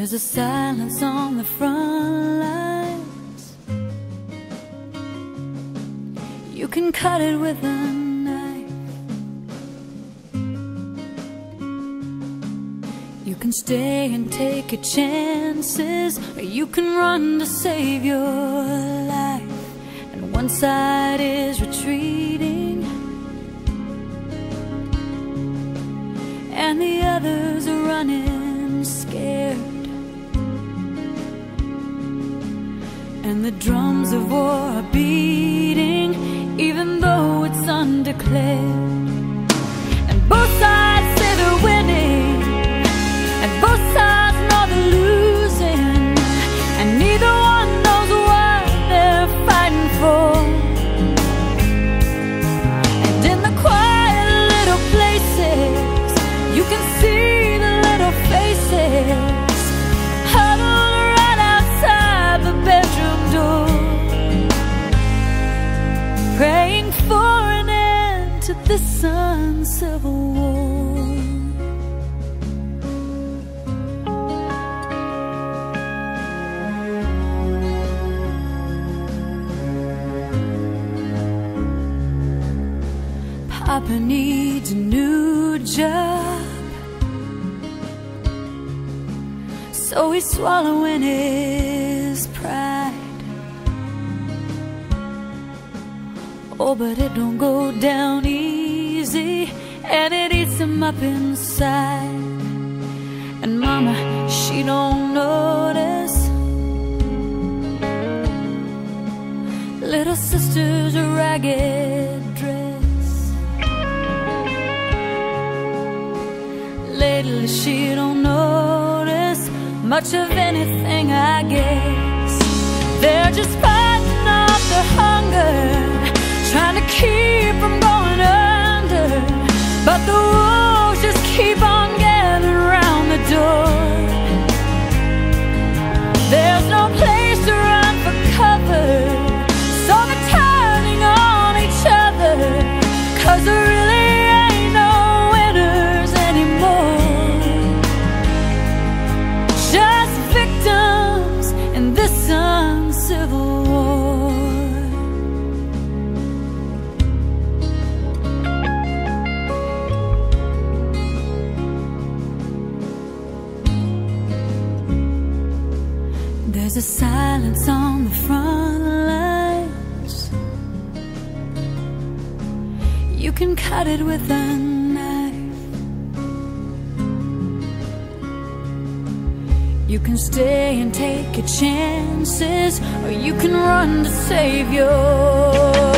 There's a silence on the front lines. You can cut it with a knife. You can stay and take your chances, or you can run to save your life. And one side is retreating, and the others are running scared. And the drums of war are beating, even though it's undeclared. And both sides say they're winning, and both sides know they're losing, and neither one knows what they're fighting for. And in the quiet little places, you can see the little faces huddled right outside the bedroom door, praying for an end to this uncivil war. Papa needs a new job, so he's swallowing his pride. Oh, but it don't go down easy, and it eats him up inside. And Mama, she don't notice. Little sister's a ragged dress. Lately she don't notice much of anything, I guess. They're just fighting off their hunger, trying to keep from going under. But the wolves just keep on getting around the door. There's no place to run for cover, so they're turning on each other, 'cause there really ain't no winners anymore. Just victims in this uncivil war. There's a silence on the front lines. You can cut it with a knife. You can stay and take your chances, or you can run to save your